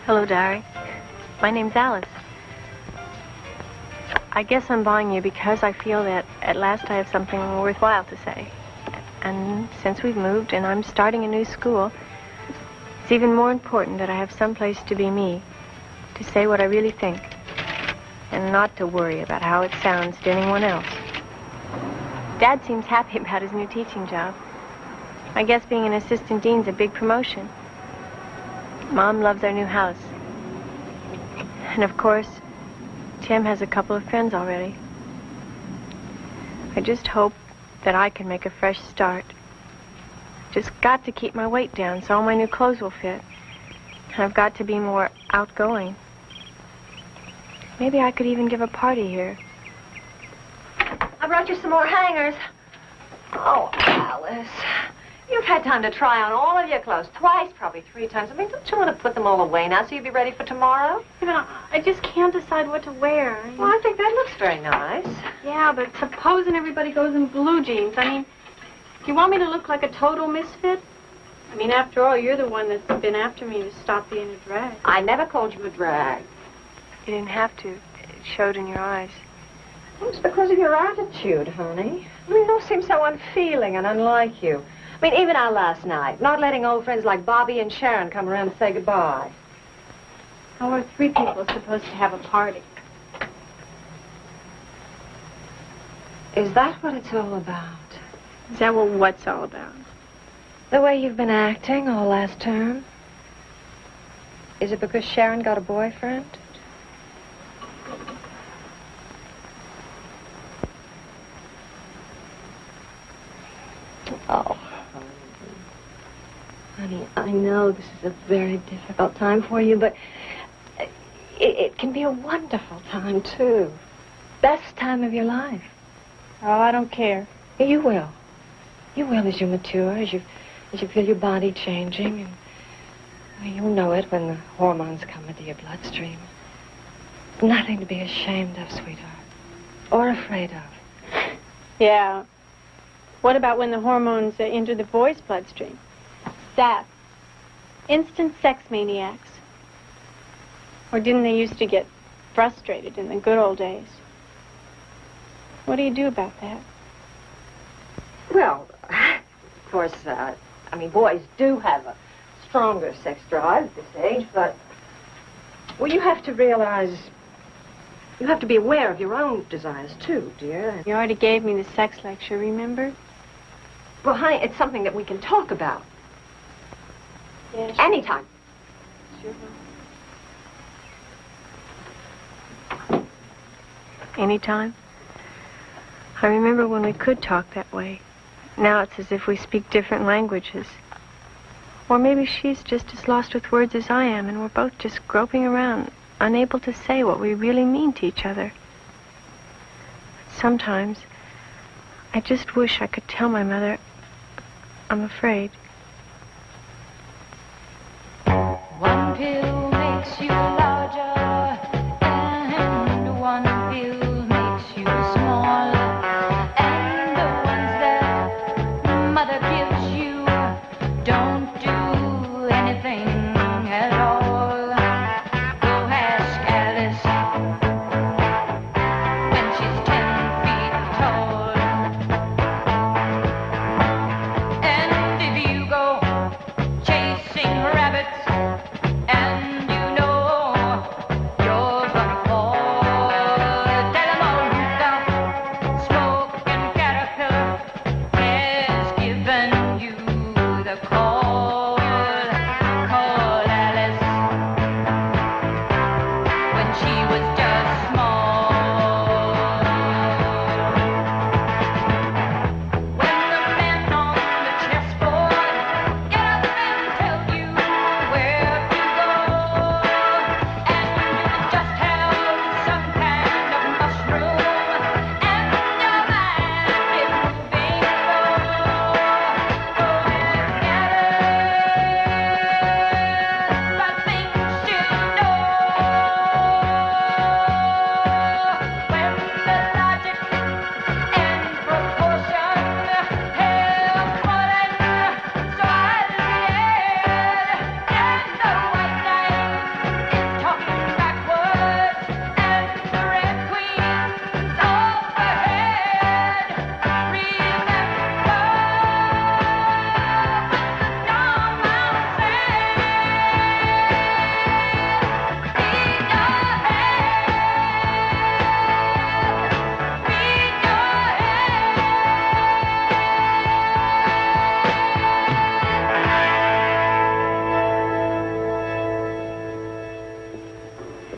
Hello, Diary. My name's Alice. I guess I'm buying you because I feel that at last I have something worthwhile to say. And since we've moved and I'm starting a new school, it's even more important that I have some place to be me, to say what I really think, and not to worry about how it sounds to anyone else. Dad seems happy about his new teaching job. I guess being an assistant dean's a big promotion. Mom loves our new house. And of course, Tim has a couple of friends already. I just hope that I can make a fresh start. Just got to keep my weight down so all my new clothes will fit. And I've got to be more outgoing. Maybe I could even give a party here. I brought you some more hangers. Oh, Alice. You've had time to try on all of your clothes twice, probably 3 times. I mean, don't you want to put them all away now so you'll be ready for tomorrow? You know, I just can't decide what to wear. Well, I think that looks very nice. Yeah, but supposing everybody goes in blue jeans, I mean, you want me to look like a total misfit? I mean, after all, you're the one that's been after me to stop being a drag. I never called you a drag. You didn't have to. It showed in your eyes. Well, it's because of your attitude, honey. I mean, you don't seem so unfeeling and unlike you. I mean, even our last night, not letting old friends like Bobby and Sharon come around to say goodbye. How are 3 people supposed to have a party? Is that what it's all about? Is that what what's all about? The way you've been acting all last term? Is it because Sharon got a boyfriend? Oh, honey, I know this is a very difficult time for you, but it can be a wonderful time, too. Best time of your life. Oh, I don't care. You will. You will as you mature, as you feel your body changing, and you'll know it when the hormones come into your bloodstream. Nothing to be ashamed of, sweetheart, or afraid of. Yeah. What about when the hormones enter the boy's bloodstream? Zap. Instant sex maniacs. Or didn't they used to get frustrated in the good old days? What do you do about that? Well, of course, I mean, boys do have a stronger sex drive at this age, but, well, you have to realize, you have to be aware of your own desires, too, dear. You already gave me the sex lecture, remember? Well, honey, it's something that we can talk about. Yeah, sure. Anytime. Sure. Anytime? I remember when we could talk that way. Now it's as if we speak different languages. Or maybe she's just as lost with words as I am, and we're both just groping around, unable to say what we really mean to each other. Sometimes, I just wish I could tell my mother I'm afraid. One pill makes you larger, and one pill makes you smaller, and the ones that mother gives you don't do anything at all. Go ask Alice when she's 10 feet tall. And if you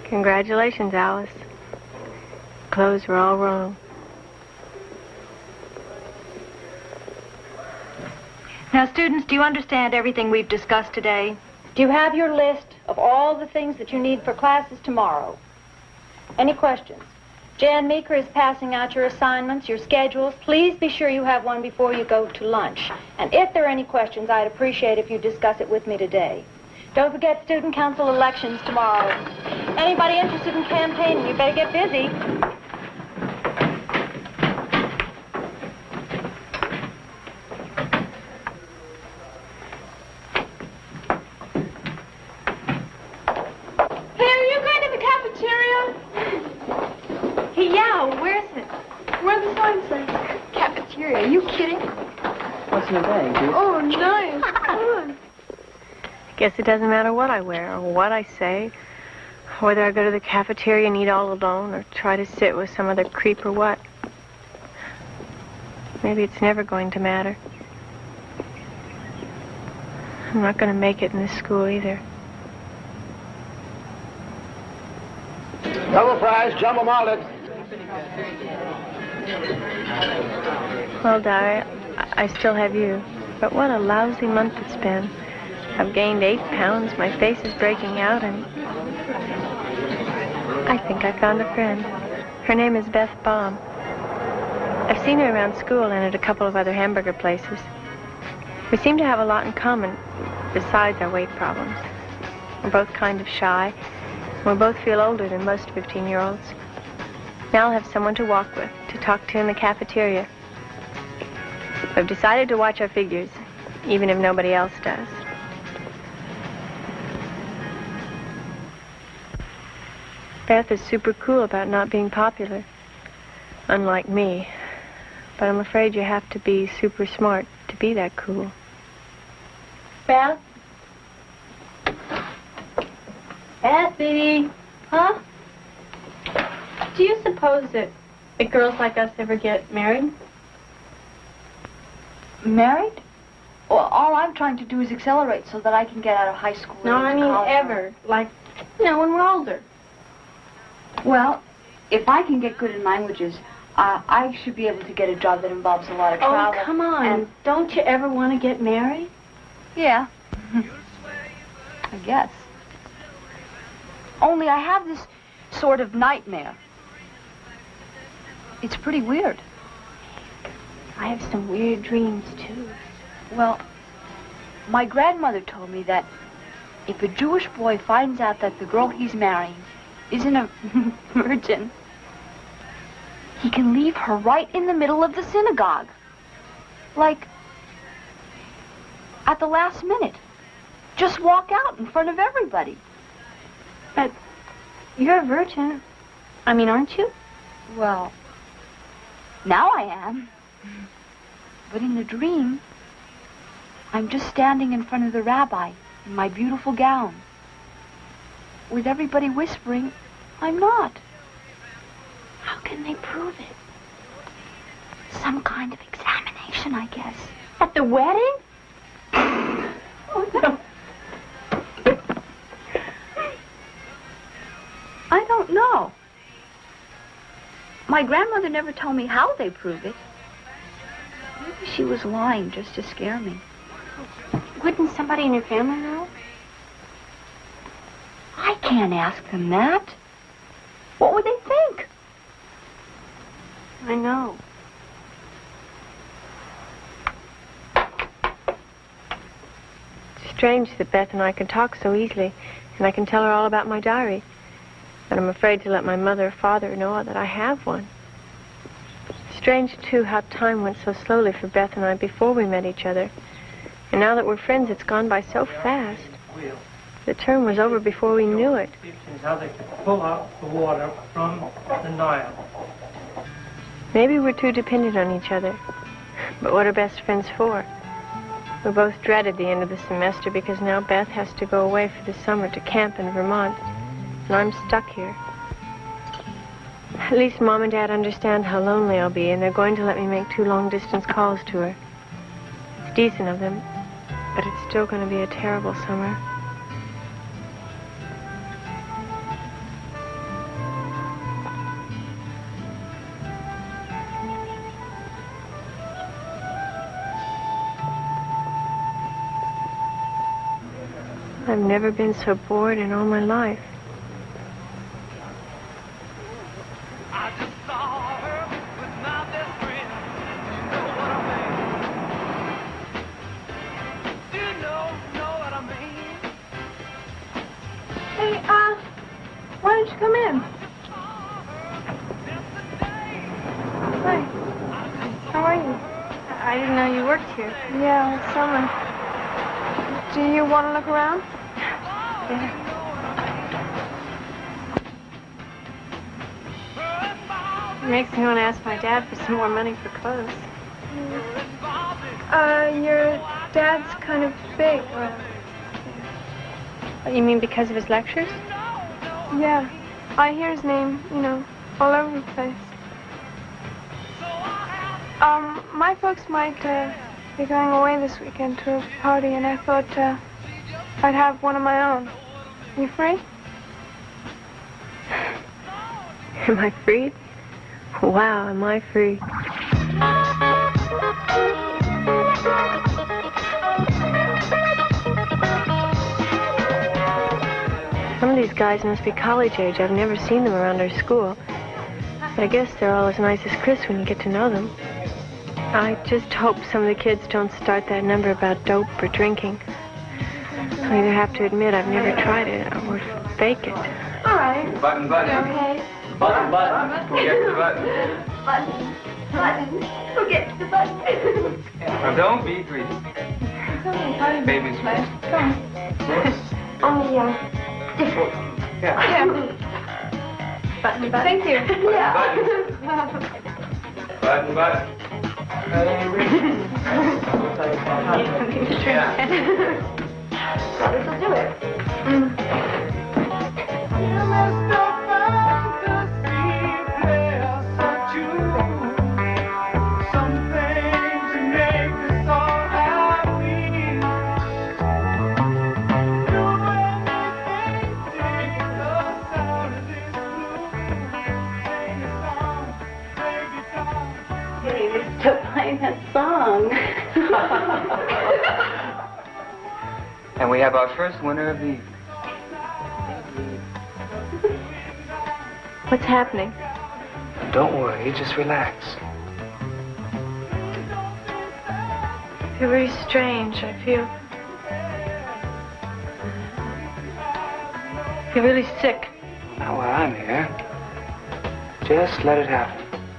Congratulations, Alice. Clothes were all wrong. Now, students, do you understand everything we've discussed today? Do you have your list of all the things that you need for classes tomorrow? Any questions? Jan Meeker is passing out your assignments, your schedules. Please be sure you have one before you go to lunch. And if there are any questions, I'd appreciate if you discuss it with me today. Don't forget student council elections tomorrow. Anybody interested in campaigning, you better get busy. Yeah, where's it? Where the sign says cafeteria. Are you kidding? What's in the bag, dude? Oh, nice. Fun. I guess it doesn't matter what I wear or what I say, whether I go to the cafeteria and eat all alone or try to sit with some other creep or what. Maybe it's never going to matter. I'm not going to make it in this school either. Double fries, jumbo malted. Well, Di, I still have you. But what a lousy month it's been. I've gained 8 pounds, my face is breaking out, and I think I found a friend. Her name is Beth Baum. I've seen her around school and at a couple of other hamburger places. We seem to have a lot in common besides our weight problems. We're both kind of shy. We both feel older than most 15-year-olds. Now I'll have someone to walk with, to talk to in the cafeteria. We've decided to watch our figures, even if nobody else does. Beth is super cool about not being popular, unlike me. But I'm afraid you have to be super smart to be that cool. Beth? Beth, baby. Huh? Do you suppose that girls like us ever get married? Married? Well, all I'm trying to do is accelerate so that I can get out of high school. No, I mean ever. Like, when we're older. Well, if I can get good in languages, I should be able to get a job that involves a lot of travel. Oh, come on. And don't you ever want to get married? yeah. I guess. Only I have this sort of nightmare. It's pretty weird. I have some weird dreams, too. Well, my grandmother told me that if a Jewish boy finds out that the girl he's marrying isn't a virgin, he can leave her right in the middle of the synagogue. Like, at the last minute. Just walk out in front of everybody. But you're a virgin. I mean, aren't you? Well, now I am. But in the dream, I'm just standing in front of the rabbi in my beautiful gown. With everybody whispering, I'm not. How can they prove it? Some kind of examination, I guess. At the wedding? Oh, no. I don't know. My grandmother never told me how they prove it. Maybe she was lying just to scare me. Wouldn't somebody in your family know? I can't ask them that. What would they think? I know. It's strange that Beth and I can talk so easily, and I can tell her all about my diary. But I'm afraid to let my mother or father know that I have one. Strange, too, how time went so slowly for Beth and I before we met each other. And now that we're friends, it's gone by so fast. The term was over before we knew it. How they could pull out the water from the Nile. Maybe we're too dependent on each other. But what are best friends for? We both dreaded the end of the semester because now Beth has to go away for the summer to camp in Vermont. And I'm stuck here. At least Mom and Dad understand how lonely I'll be, and they're going to let me make 2 long-distance calls to her. It's decent of them, but it's still going to be a terrible summer. I've never been so bored in all my life. I just saw her with my best friend. You know what I mean? Do you know what I mean? Hey, why don't you come in? Hi. How are you? I didn't know you worked here. Yeah, it's summer. Do you want to look around? Yeah. It makes me want to ask my dad for some more money for clothes. Your dad's kind of big. You mean because of his lectures? Yeah. I hear his name, all over the place. My folks might be going away this weekend to a party, and I thought I'd have one of my own. You free? Am I free? Wow, am I free? Some of these guys must be college age. I've never seen them around our school. But I guess they're all as nice as Chris when you get to know them. I just hope some of the kids don't start that number about dope or drinking. I either have to admit I've never tried it or fake it. All right. Button. Okay. Button. Forget the button. Forget the button. Now don't be greedy. Baby's first. Only, different. Yeah. Button. Thank you. Yeah. Button. This'll do it. Still playing that song. And we have our first winner of the evening. What's happening? Don't worry, just relax. I feel very strange. I feel really sick. Now, while I'm here, just let it happen.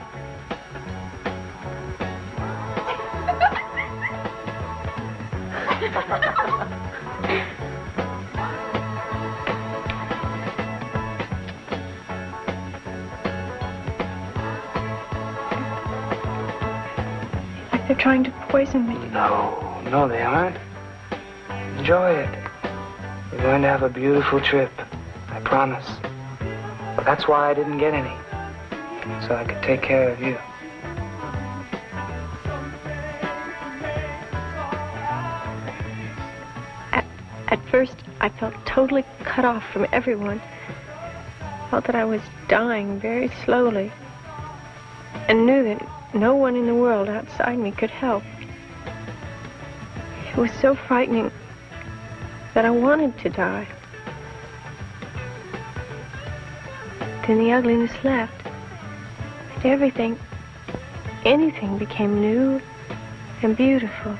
Like they're trying to poison me. No, they aren't. Enjoy it. You're going to have a beautiful trip, I promise. But that's why I didn't get any, so I could take care of you. At first, I felt totally cut off from everyone. Felt that I was dying very slowly, and knew that no one in the world outside me could help. It was so frightening that I wanted to die. Then the ugliness left, and everything, anything became new and beautiful.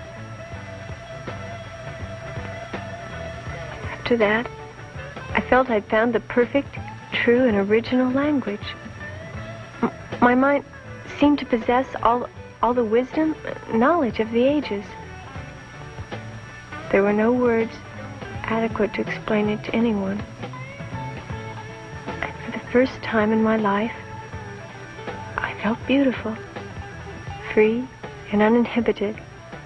After that, I felt I'd found the perfect, true, and original language. My mind seemed to possess all the wisdom, knowledge of the ages. There were no words adequate to explain it to anyone. And for the first time in my life, I felt beautiful, free, and uninhibited.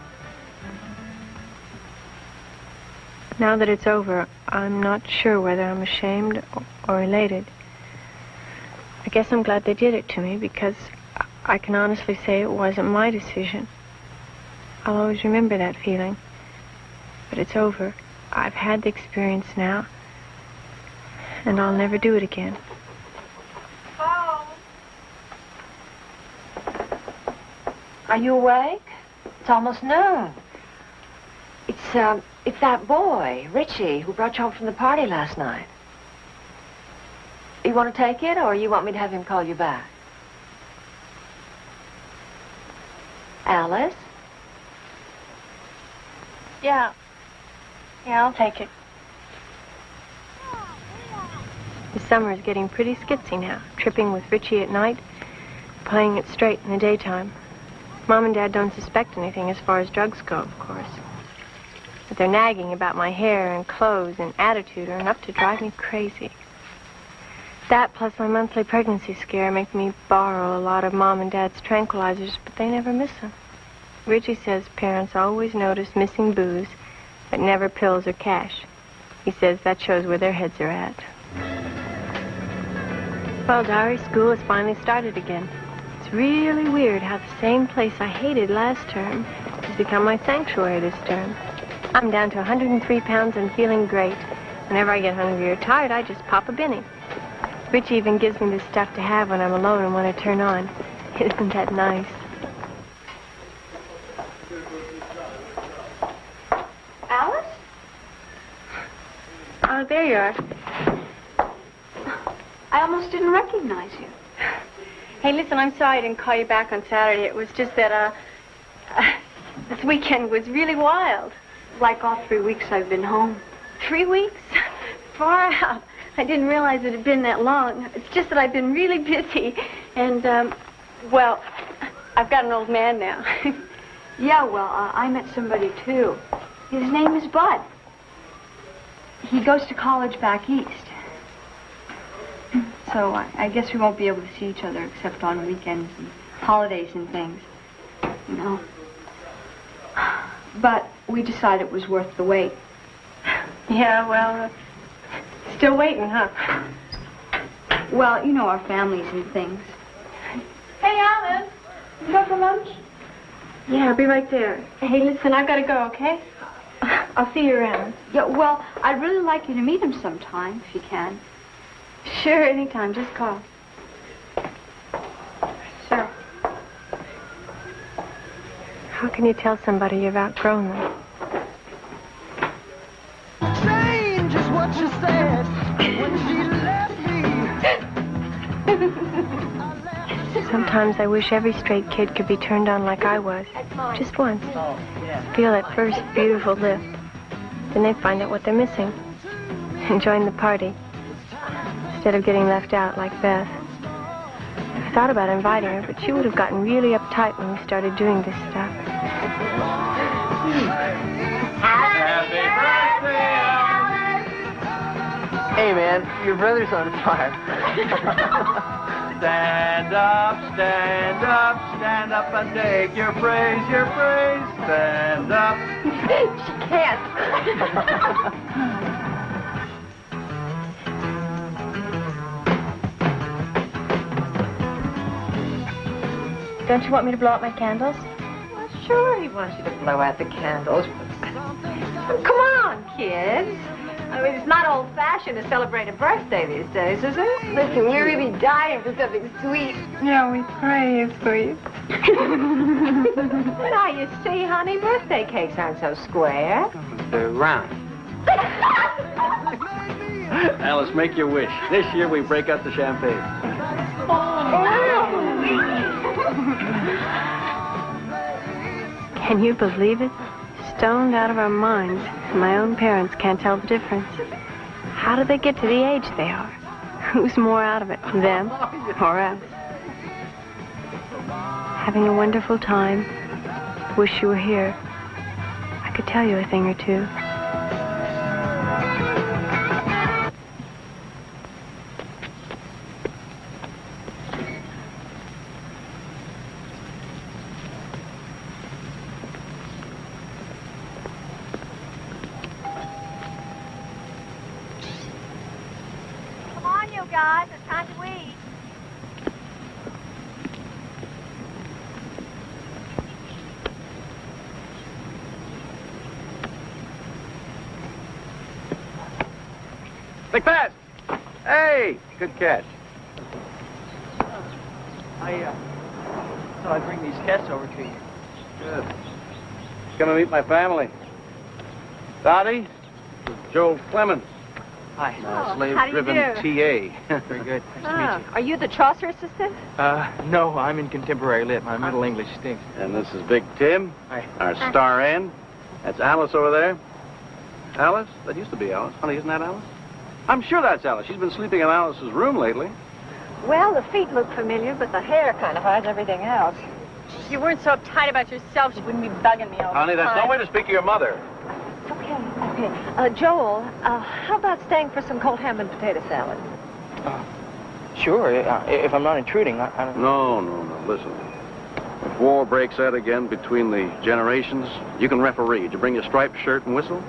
Now that it's over, I'm not sure whether I'm ashamed or elated. I guess I'm glad they did it to me, because I can honestly say it wasn't my decision. I'll always remember that feeling. But it's over. I've had the experience now, and I'll never do it again. Are you awake? It's almost noon. It's that boy, Richie, who brought you home from the party last night. You want to take it, or you want me to have him call you back? Alice? Yeah. Yeah, I'll take it. The summer is getting pretty skitsy now, tripping with Richie at night, playing it straight in the daytime. Mom and Dad don't suspect anything as far as drugs go, of course. But they're nagging about my hair and clothes and attitude are enough to drive me crazy. That plus my monthly pregnancy scare make me borrow a lot of Mom and Dad's tranquilizers, but they never miss them. Richie says parents always notice missing booze, but never pills or cash. He says that shows where their heads are at. Well, Diary, school has finally started again. It's really weird how the same place I hated last term has become my sanctuary this term. I'm down to 103 pounds and feeling great. Whenever I get hungry or tired, I just pop a Benny. Richie even gives me this stuff to have when I'm alone and want to turn on. Isn't that nice? Alice? Oh, there you are. I almost didn't recognize you. Hey, listen, I'm sorry I didn't call you back on Saturday. It was just that, this weekend was really wild. Like all 3 weeks I've been home. 3 weeks? Far out. I didn't realize it had been that long. It's just that I've been really busy. And, well, I've got an old man now. Yeah, well, I met somebody, too. His name is Bud. He goes to college back east. So I guess we won't be able to see each other except on weekends and holidays and things, you know. But we decided it was worth the wait. Yeah, well, still waiting, huh? Well, you know our families and things. Hey, Alice. You go for lunch? Yeah, I'll be right there. Hey, listen, I've got to go, okay? I'll see you around. Yeah, well, I'd really like you to meet him sometime, if you can. Sure, anytime. Just call. Sure. How can you tell somebody you've outgrown them? Change is what she said when she left me. Sometimes I wish every straight kid could be turned on like I was. Just once. Feel that first beautiful lift. Then they find out what they're missing. And join the party. Instead of getting left out like Beth. I thought about inviting her, but she would have gotten really uptight when we started doing this stuff. Happy birthday, Alice! Hey, man, your brother's on fire. Stand up, stand up, stand up and take your praise, your praise. Stand up. She can't. Don't you want me to blow out my candles? Well, sure, he wants you to blow out the candles. Come on, kids. I mean, it's not old-fashioned to celebrate a birthday these days, is it? Listen, we're really dying for something sweet. Yeah, we pray it's sweet. Now, you see, honey, birthday cakes aren't so square. They're round. Alice, make your wish. This year we break out the champagne. Can you believe it? Stoned out of our minds. My own parents can't tell the difference. How do they get to the age they are? Who's more out of it, them or us? Having a wonderful time. Wish you were here. I could tell you a thing or two. Guys, it's time to eat. Stick fast! Hey, good catch. I thought I'd bring these cats over to you. Good. Come and meet my family. Dottie, Joe Clemens. Hi. Slave-driven TA. Very good. Nice to meet you. Are you the Chaucer assistant? No, I'm in contemporary lit. My Middle English stinks. And this is Big Tim, Hi. our star Ann. That's Alice over there. Alice? That used to be Alice. Honey, isn't that Alice? I'm sure that's Alice. She's been sleeping in Alice's room lately. Well, the feet look familiar, but the hair kind of hides everything else. If you weren't so uptight about yourself, you wouldn't be bugging me all Honey, the time. that's no way to speak to your mother. Okay. Joel, how about staying for some cold ham and potato salad? Sure, if I'm not intruding, I don't... No. Listen. If war breaks out again between the generations, you can referee. Did you bring your striped shirt and whistle?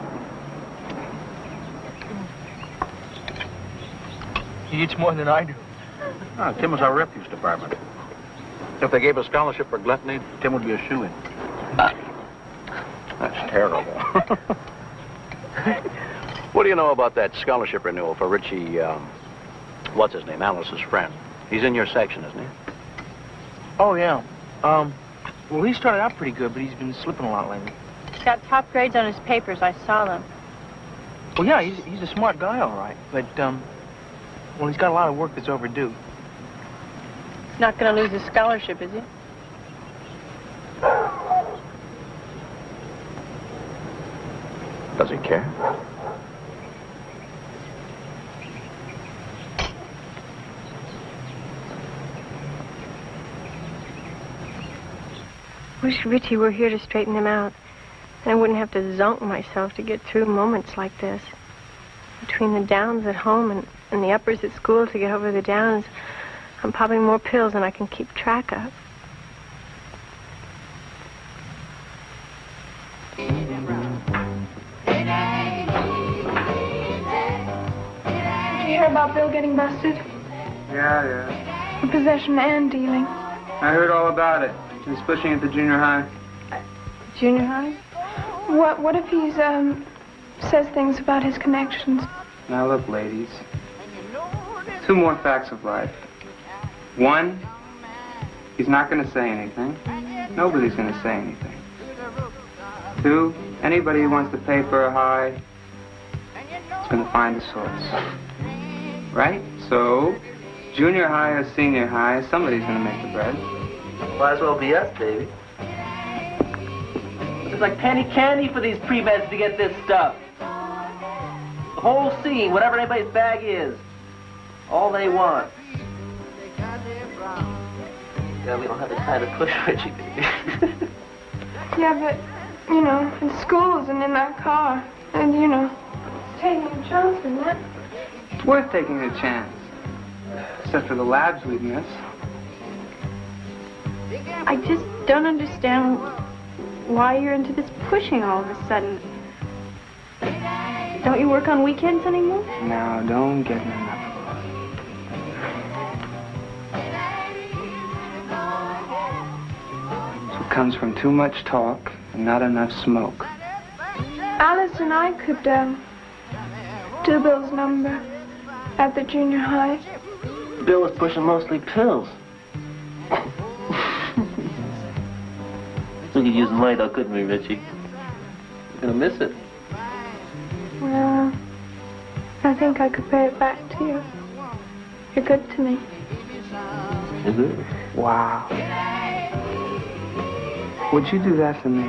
He eats more than I do. Tim was our refuse department. If they gave a scholarship for gluttony, Tim would be a shoo-in. That's terrible. What do you know about that scholarship renewal for Richie, what's his name, Alice's friend? He's in your section, isn't he? Oh, yeah. Well, he started out pretty good, but he's been slipping a lot lately. He's got top grades on his papers. I saw them. Well, yeah, he's a smart guy, all right. But, well, he's got a lot of work that's overdue. He's not going to lose his scholarship, is he? Does he care? Wish Richie were here to straighten him out. Then I wouldn't have to zonk myself to get through moments like this. Between the downs at home and the uppers at school to get over the downs, I'm popping more pills than I can keep track of. Did you hear about Bill getting busted? Yeah. For possession and dealing. I heard all about it. He's pushing at the junior high. Junior high? What if he's, says things about his connections? Now look, ladies. 2 more facts of life. 1, he's not going to say anything. Nobody's going to say anything. 2, anybody who wants to pay for a high is going to find the source. Right? So, junior high or senior high, somebody's going to make the bread. Might as well be us, baby. It's like penny candy for these pre-meds to get this stuff. The whole scene, whatever anybody's bag is, all they want. Yeah, we don't have the time to push Richie, baby. Yeah, but, you know, in schools and in that car. And, you know, it's taking a chance in that. It's worth taking a chance. Except for the labs we'd miss. I just don't understand why you're into this pushing all of a sudden. Don't you work on weekends anymore? Now, don't get me enough. It comes from too much talk and not enough smoke. Alice and I could, do Bill's number at the junior high. Bill is pushing mostly pills. We could use the money though, couldn't we, Richie? We're gonna miss it. Well, I think I could pay it back to you. You're good to me. Is it? Wow. Would you do that for me?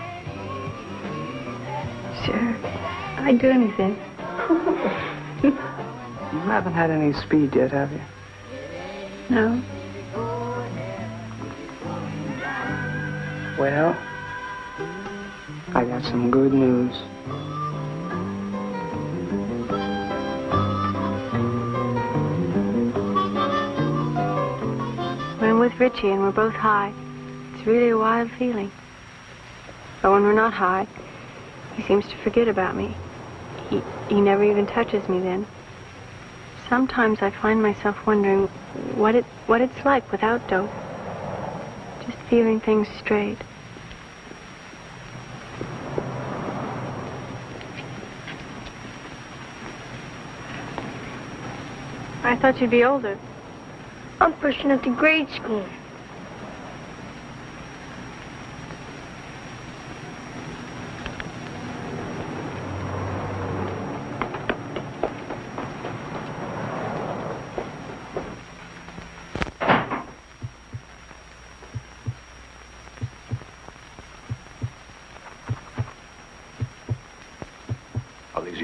Sure. I'd do anything. You haven't had any speed yet, have you? No. Well, I got some good news. When I'm with Richie and we're both high, it's really a wild feeling. But when we're not high, he seems to forget about me. He never even touches me then. Sometimes I find myself wondering what it's like without dope. Just feeling things straight. I thought you'd be older. I'm pushing up to grade school.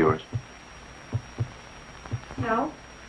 yours? No.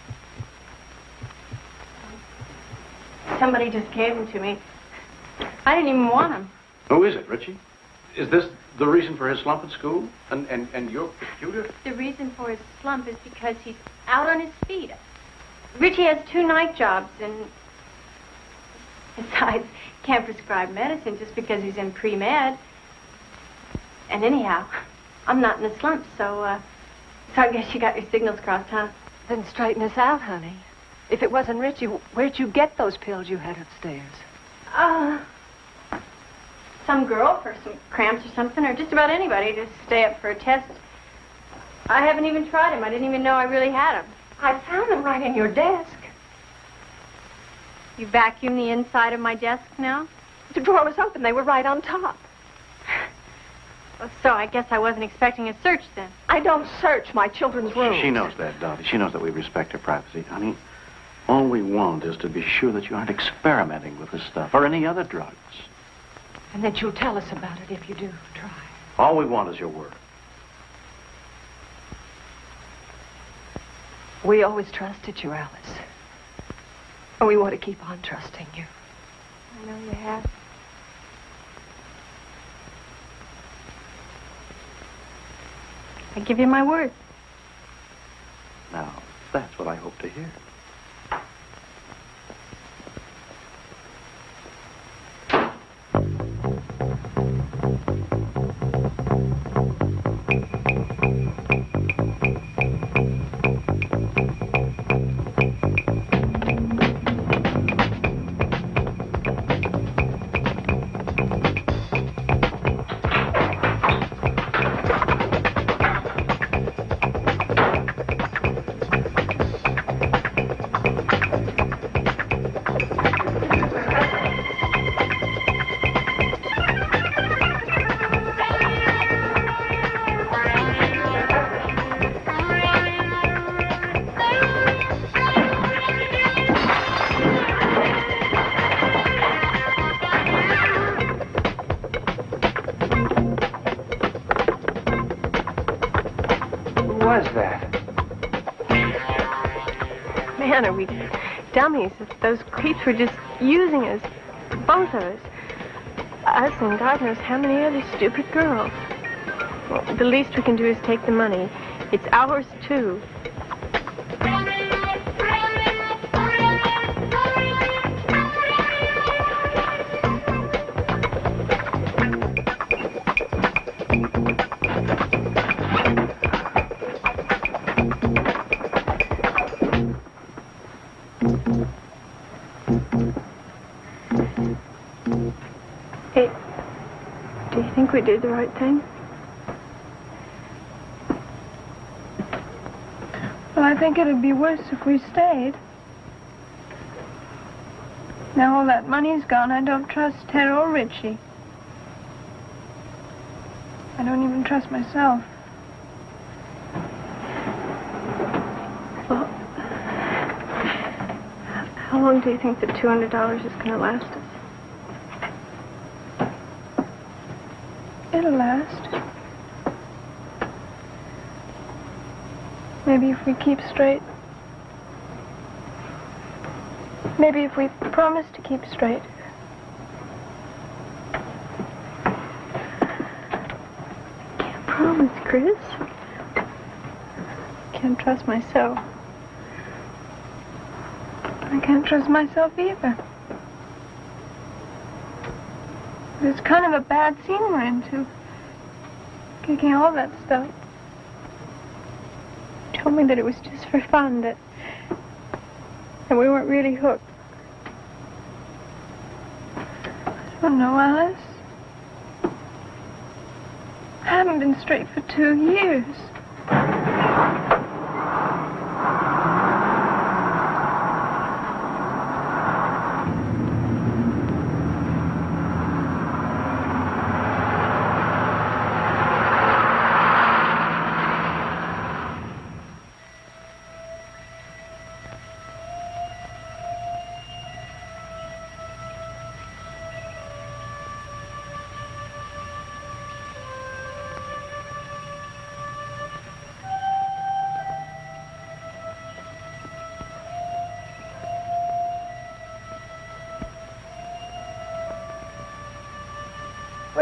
Somebody just gave them to me. I didn't even want them. Who is it, Richie? Is this the reason for his slump at school? And your peculiar? The reason for his slump is because he's out on his feet. Richie has 2 night jobs, and besides, can't prescribe medicine just because he's in pre-med. And anyhow, I'm not in a slump, so I guess you got your signals crossed, huh? Then straighten us out, honey. If it wasn't Richie, where'd you get those pills you had upstairs? Some girl for some cramps or something, or just about anybody to stay up for a test. I haven't even tried them. I didn't even know I really had them. I found them right in your desk. You vacuum the inside of my desk now? The drawer was open. They were right on top. Well, so I guess I wasn't expecting a search then. I don't search my children's rooms. She knows that, Dottie. She knows that we respect her privacy. Honey, all we want is to be sure that you aren't experimenting with this stuff or any other drugs. And that you'll tell us about it if you do try. All we want is your word. We always trusted you, Alice. And we want to keep on trusting you. I know you have. I give you my word. Now, that's what I hope to hear. Man, are we dummies? Those creeps were just using us. Both of us. Us and God knows how many other stupid girls. Well, the least we can do is take the money. It's ours, too. Hey, do you think we did the right thing? Well, I think it'd be worse if we stayed. Now all that money's gone, I don't trust Ted or Richie. I don't even trust myself. Well, how long do you think the $200 is going to last us? It'll last. Maybe if we keep straight. Maybe if we promise to keep straight. Can't promise, Chris. Can't trust myself. I can't trust myself either. It's kind of a bad scene we're into. Kicking all that stuff. Told me that it was just for fun, that we weren't really hooked. I don't know, Alice. I haven't been straight for 2 years.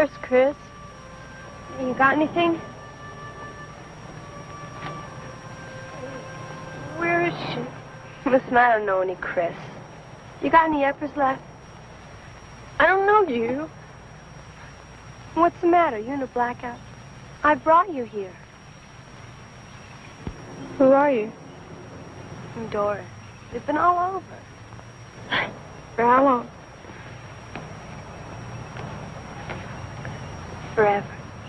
first, Chris. You got anything? Where is she? Listen, I don't know any Chris. You got any uppers left? I don't know you. What's the matter? You in a blackout? I brought you here. Who are you? I'm Doris. It's been all over. For how long? Forever.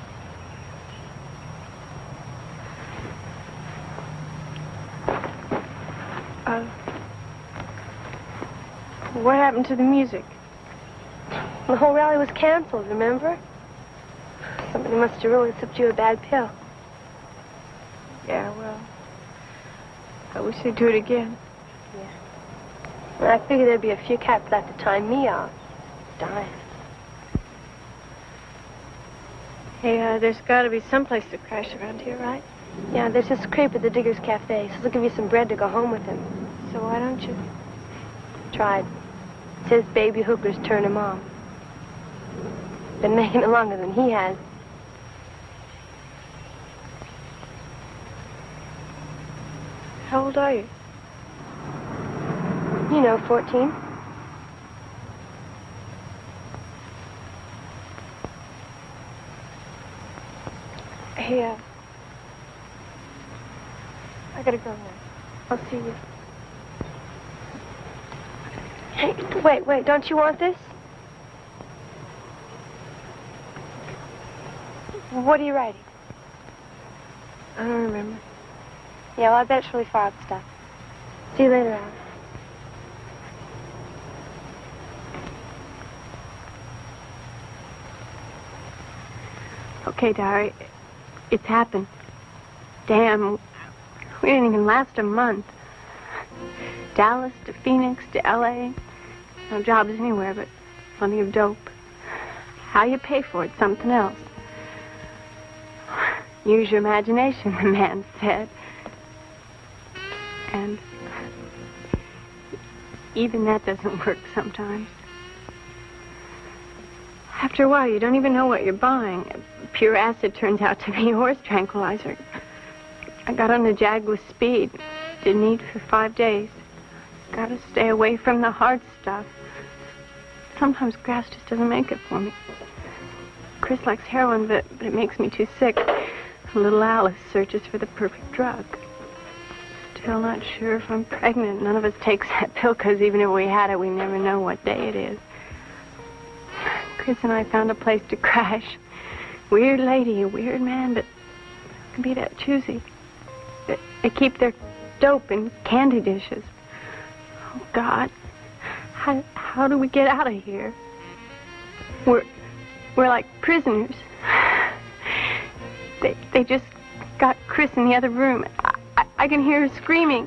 What happened to the music? The whole rally was canceled, remember? Somebody must have really slipped you a bad pill. Yeah, well, I wish they'd do it again. Yeah. Well, I figured there'd be a few cats left to time me off. Dying. Hey, there's got to be someplace to crash around here, right? Yeah, there's this creep at the Digger's Cafe. Says he'll give you some bread to go home with him. So why don't you? Tried. Says baby hookers turn him on. Been making it longer than he has. How old are you? You know, 14. Hey, I gotta go now. I'll see you. Hey, wait, don't you want this? What are you writing? I don't remember. Yeah, well, I bet it's really far out stuff. See you later, Al. Okay, Diary. It's happened. Damn. We didn't even last a month. Dallas to Phoenix to L.A. No jobs anywhere, but plenty of dope. How you pay for it, something else. Use your imagination, the man said. And even that doesn't work sometimes. After a while, you don't even know what you're buying. Pure acid turns out to be horse tranquilizer. I got on the jag with speed. Didn't eat for 5 days. Gotta stay away from the hard stuff. Sometimes grass just doesn't make it for me. Chris likes heroin, but it makes me too sick. Little Alice searches for the perfect drug. Still not sure if I'm pregnant. None of us takes that pill, because even if we had it, we never know what day it is. Chris and I found a place to crash. Weird lady, a weird man, but can be that choosy. They keep their dope in candy dishes. Oh, God. How do we get out of here? We're like prisoners. They just got Chris in the other room. I can hear her screaming.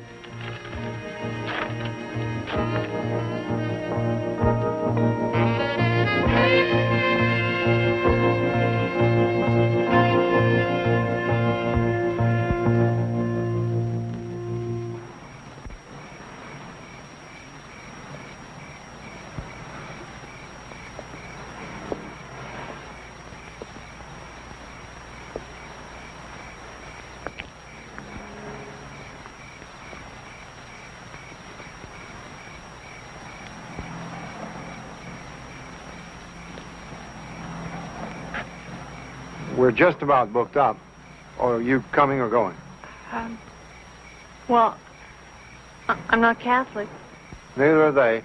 We're just about booked up. Or are you coming or going? Well, I'm not Catholic. Neither are they.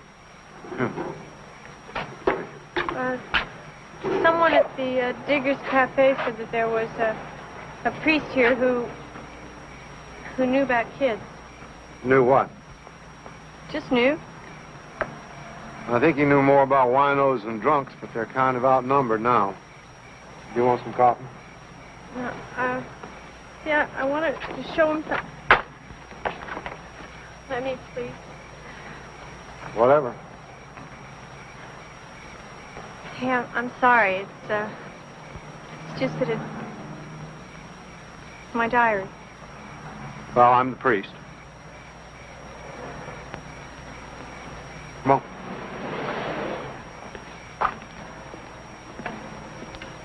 Someone at the Digger's Cafe said that there was a priest here who knew about kids. Knew what? Just knew. I think he knew more about winos and drunks, but they're kind of outnumbered now. You want some coffee? Yeah, I want to show him some. Let me, please. Whatever. Yeah, I'm sorry. It's just that it's my diary. Well, I'm the priest. Come on.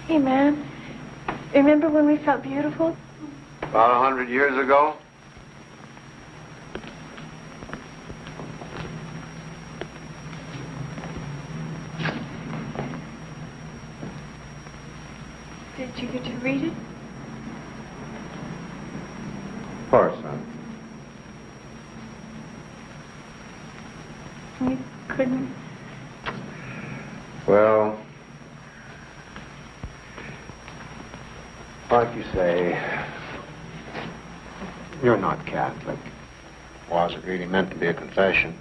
Hey, man. Remember when we felt beautiful? About 100 years ago? Did you get to read it? Of course, son. You couldn't. Well, like you say, you're not Catholic. Wasn't really meant to be a confession.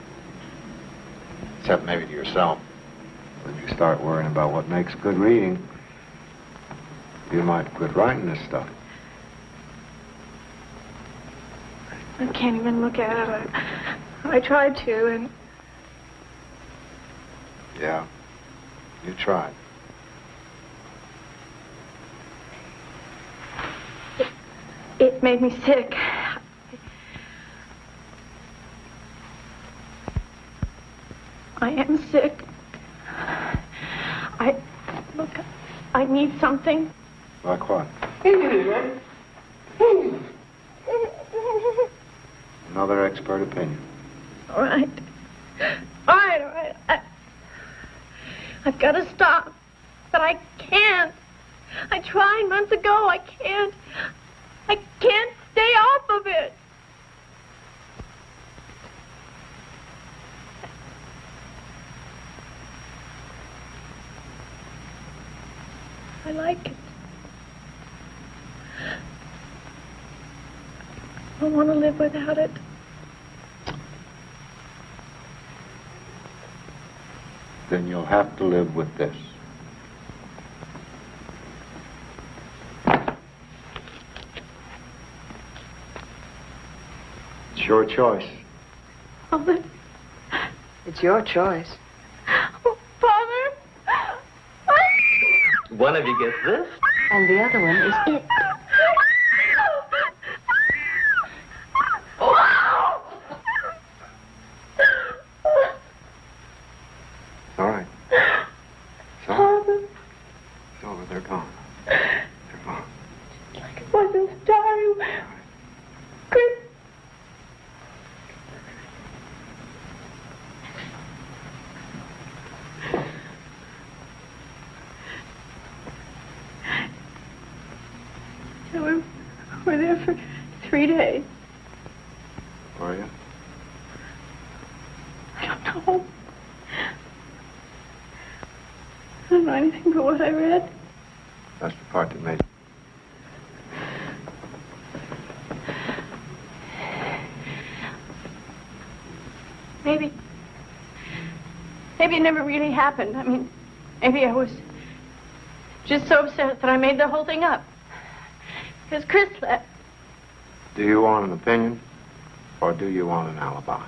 Except maybe to yourself. When you start worrying about what makes good reading, you might quit writing this stuff. I can't even look at it. I tried to, and... Yeah, you tried. It made me sick. I am sick. Look, I need something. Like what? Another expert opinion. All right. All right. I've got to stop. But I can't. I tried months ago. I can't stay off of it. I like it. I don't want to live without it. Then you'll have to live with this. It's your choice. Father? It's your choice. Oh, Father? One of you gets this. And the other one is it. All right. It's over. It's over. They're gone. They're gone. Like it wasn't starting. Chris. We're there for 3 days. Were you? I don't know. I don't know anything but what I read. That's the part that made it. Maybe it never really happened. I mean, maybe I was just so upset that I made the whole thing up. Because Chris left. Do you want an opinion, or do you want an alibi?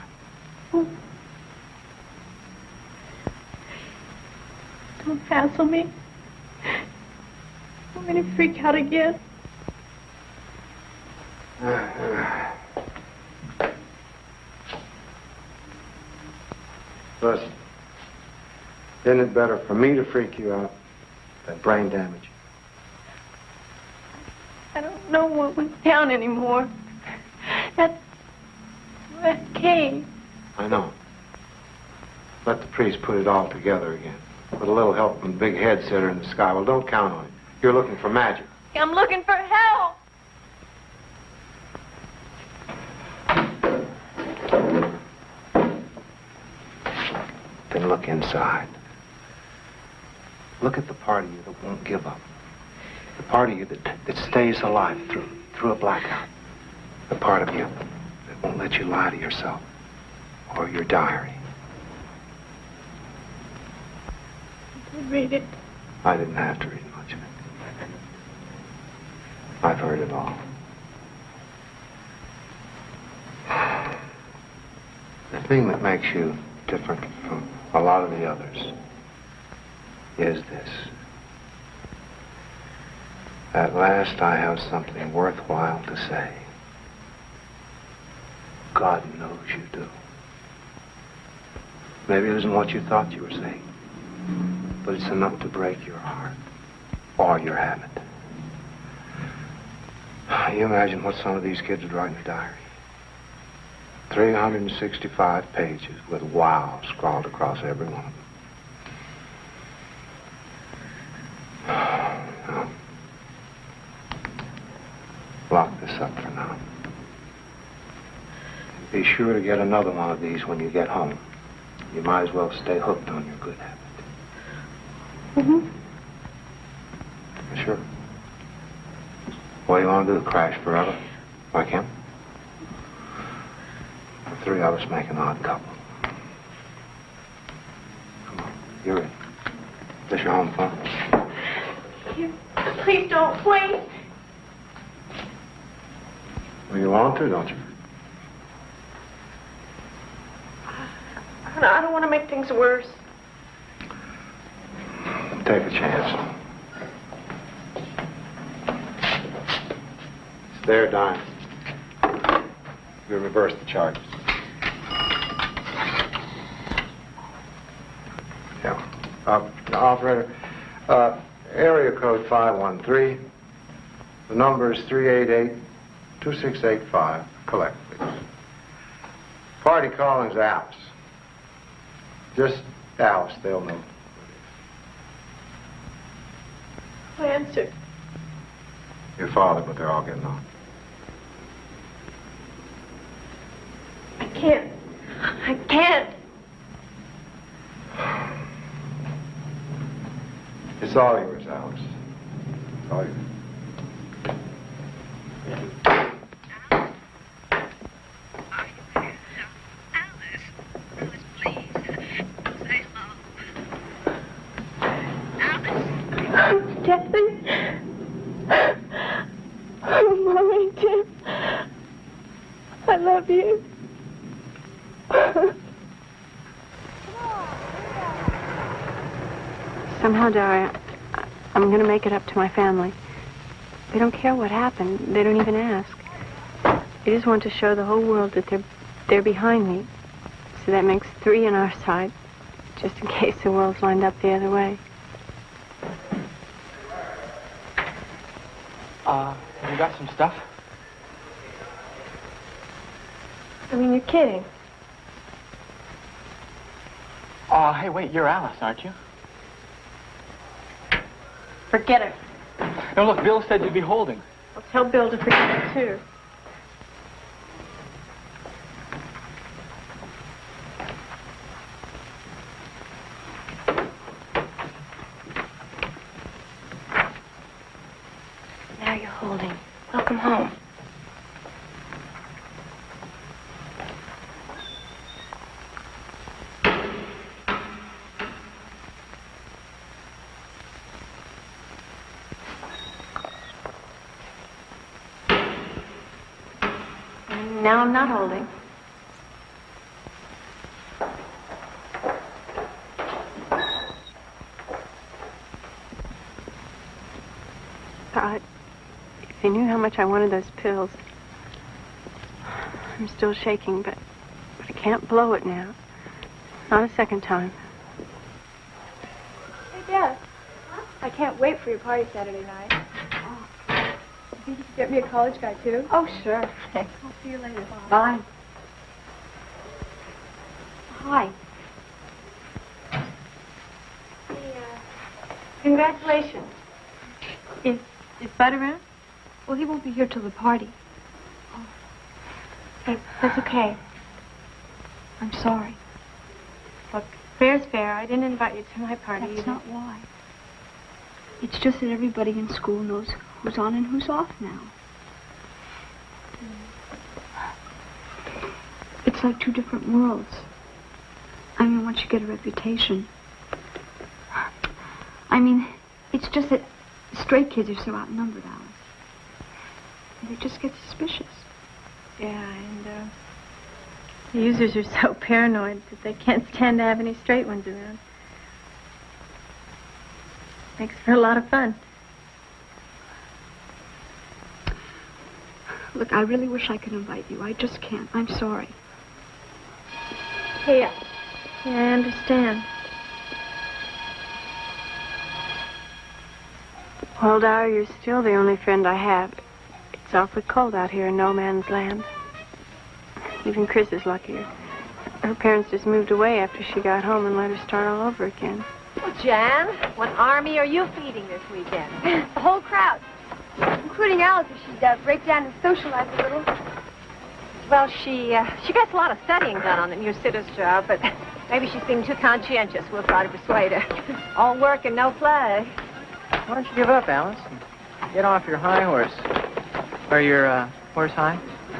Don't hassle me. Want me to freak out again? Listen, isn't it better for me to freak you out than brain damage? I don't know what went down anymore. That cave. I know. Let the priest put it all together again. With a little help from the big head sitter in the sky. Well, don't count on it. You're looking for magic. I'm looking for help. Then look inside. Look at the part of you that won't give up. The part of you that stays alive through a blackout. The part of you that won't let you lie to yourself or your diary. Read it. I didn't have to read much of it. I've heard it all. The thing that makes you different from a lot of the others is this. At last I have something worthwhile to say. God knows you do. Maybe it isn't what you thought you were saying, but it's enough to break your heart. or your habit. You imagine what some of these kids would write in a diary. 365 pages with wow scrawled across every one of them. Now, lock this up for now. Be sure to get another one of these when you get home. You might as well stay hooked on your good habit. Mm-hmm. Sure. What do you want to do? Crash forever? Like him? The three of us make an odd couple. Come on, you're in. Is this your home phone? Please don't, wait. Well, you want to, don't you? I don't want to make things worse. Take a chance. It's there, Dime. You reverse the charges. Yeah. Operator, area code 513. The number is 388-2685. Collect, please. Party calling's Alice. Just Alice, they'll know. I answered. Your father, but they're all getting on. I can't. I can't. It's all yours, Alice. It's all yours. Kathy. Oh, Mommy, Tim. I love you. Somehow, Daria, I'm going to make it up to my family. They don't care what happened. They don't even ask. They just want to show the whole world that they're behind me. So that makes 3 on our side, just in case the world's lined up the other way. You got some stuff? I mean, you're kidding. Hey, wait, you're Alice, aren't you? Forget it. No, look, Bill said you'd be holding. I'll tell Bill to forget it, too. Now you're holding. Welcome home. Now I'm not holding. God, if you knew how much I wanted those pills. I'm still shaking, but I can't blow it now. Not a second time. Hey, Dad. I can't wait for your party Saturday night. You think you could get me a college guy, too? Oh, sure. I'll see you later. Bye. Hi. Congratulations. Is Bud around? Well, he won't be here till the party. That's okay. I'm sorry. Look, fair's fair. I didn't invite you to my party That's either. not why. It's just that everybody in school knows who's on and who's off now. It's like 2 different worlds. I mean, once you get a reputation. I mean, it's just that straight kids are so outnumbered, Alice. They just get suspicious. Yeah, and the users are so paranoid that they can't stand to have any straight ones around. Makes for a lot of fun. Look, I really wish I could invite you. I just can't. I'm sorry. Hey, yeah, I understand. Well, Dara, you're still the only friend I have. It's awfully cold out here in no man's land. Even Chris is luckier. Her parents just moved away after she got home and let her start all over again. Well, Jan, what army are you feeding this weekend? The whole crowd, including Alice, if she'd break down and socialize a little. Well, she gets a lot of studying done on the new sitter's job, but maybe she's being too conscientious. We'll try to persuade her. All work and no play. Why don't you give up, Alice, and get off your high horse? Or your, horse high?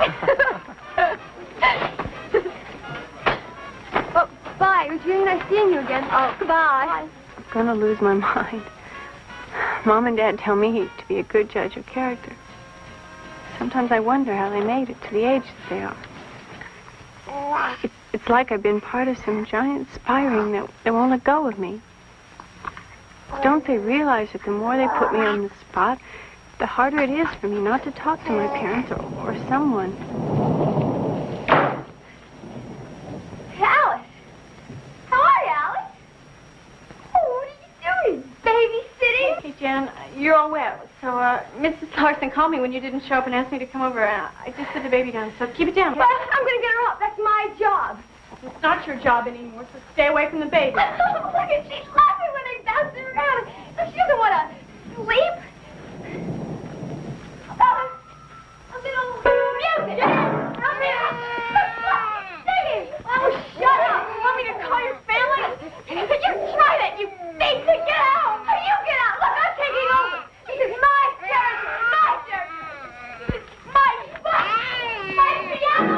Oh, bye. It was really nice seeing you again. Oh, goodbye. I'm gonna lose my mind. Mom and Dad tell me to be a good judge of character. Sometimes I wonder how they made it to the age that they are. It's like I've been part of some giant spiring that won't let go of me. Don't they realize that the more they put me on the spot, the harder it is for me not to talk to my parents or someone? Hey, Alice. How are you, Alice? Oh, what are you doing? Babysitting? Hey, Jan, you're all wet. So, Mrs. Larson called me when you didn't show up and asked me to come over. I just put the baby down, so keep it down. Well, I'm going to get her up. That's my job. It's not your job anymore, so stay away from the baby. Look at she's laughing when I bounce her around. So she doesn't want to sleep. A little music. Singing. Oh, shut up. You want me to call your family? You try that, you think to get out. You get out. Look, I'm taking over. This is my territory. My territory. This is my spot. My piano.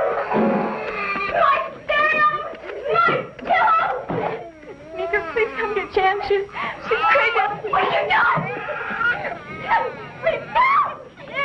My stereo. My pillow. Meeker, please come get Jan. She's crazy. What are you doing? Please, no.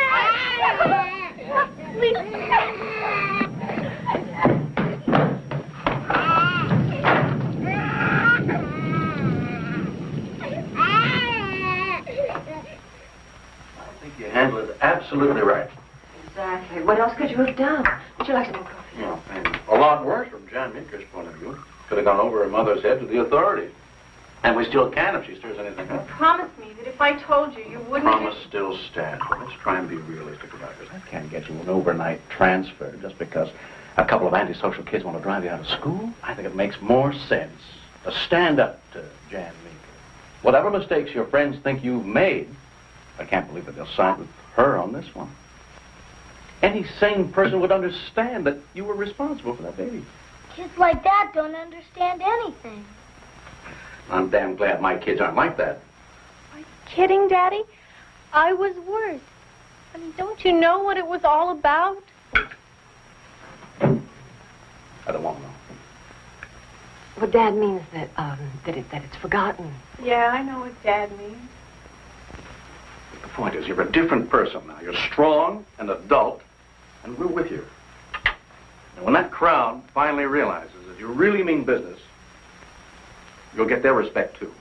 I think you handled it absolutely right. Exactly. What else could you have done? Would you like some more coffee? Well, and a lot worse from Jan Meeker's point of view. Could have gone over her mother's head to the authorities. And we still can if she stirs anything up. Promise me that if I told you, you wouldn't... Promise still stands. Well, let's try and be realistic about this. I can't get you an overnight transfer just because a couple of antisocial kids want to drive you out of school. I think it makes more sense to stand up to Jan Meeker. Whatever mistakes your friends think you've made, I can't believe that they'll side with her on this one. Any sane person would understand that you were responsible for that baby. Kids like that don't understand anything. I'm damn glad my kids aren't like that. Are you kidding, Daddy? I was worse. I mean, don't you know what it was all about? I don't want to know. Well, Dad means that it's forgotten. Yeah, I know what Dad means. The point is, you're a different person now. You're strong and adult, and we're with you. And when that crowd finally realizes that you really mean business, you'll get their respect, too.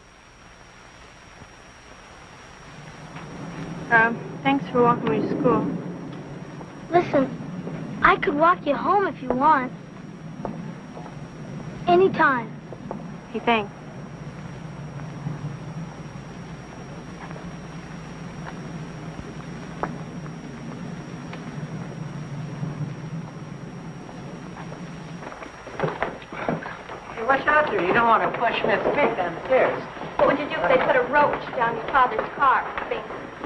Thanks for walking me to school. Listen, I could walk you home if you want. Anytime. Hey, thanks. Watch out there. You don't want to push Miss Smith down the stairs. What would you do if they put a roach down your father's car? Think.